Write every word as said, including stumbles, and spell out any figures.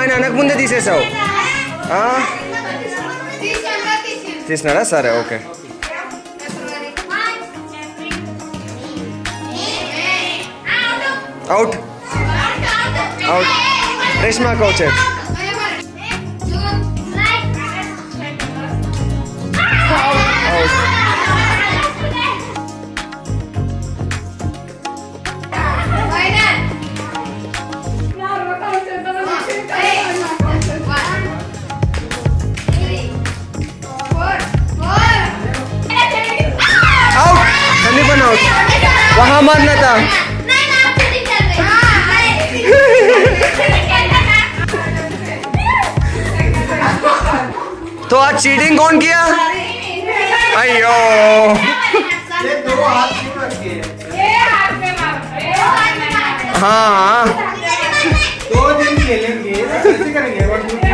ఆయన అనక ముందే తీసేసావు. తీసినాడా? సరే okay. Out out. Reshma coach. वहाँ मारना था. तो आज चीटिंग कौन किया? अयो ये दो हाथ क्यों रखे हैं? ये हाथ में मारो. हाँ दो दिन खेलेंगे कैसे करेंगे?